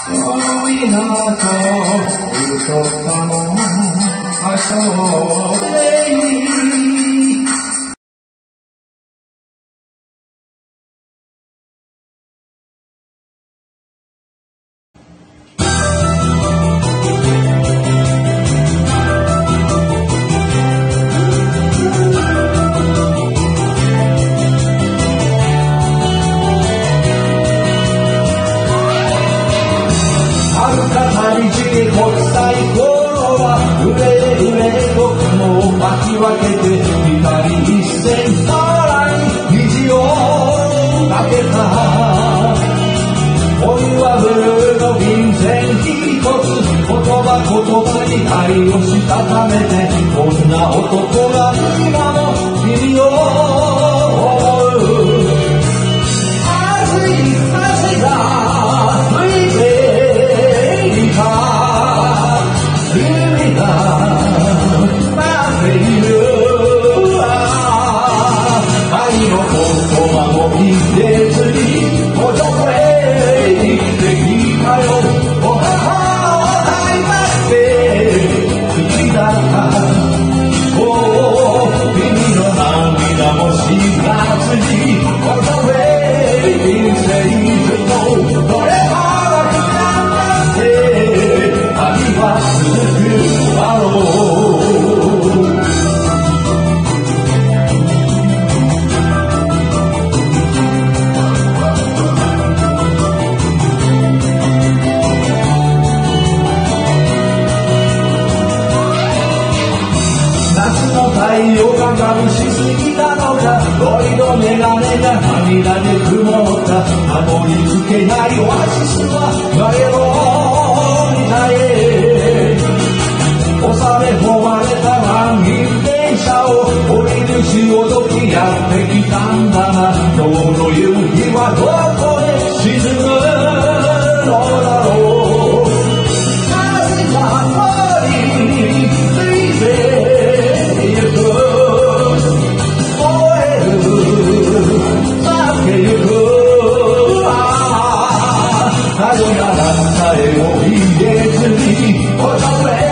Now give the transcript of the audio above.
遠いなと歌ったのあそうで国際頃はうれうれと雲を巻き分けて光一線空に虹をかけた恋はブルーの便箋一つ言葉に愛をしたためてこんな男が今も君を思う熱い汗が吹いていた太陽が眩しすぎたのかロイドメガネが涙で曇ったたどり着けないオアシスは誰のみたへ押され込まれた満員電車を降りる潮時やってきたんだな今日の夕日はどこへ沈むのだろう風が森についてさよならさえも言えずに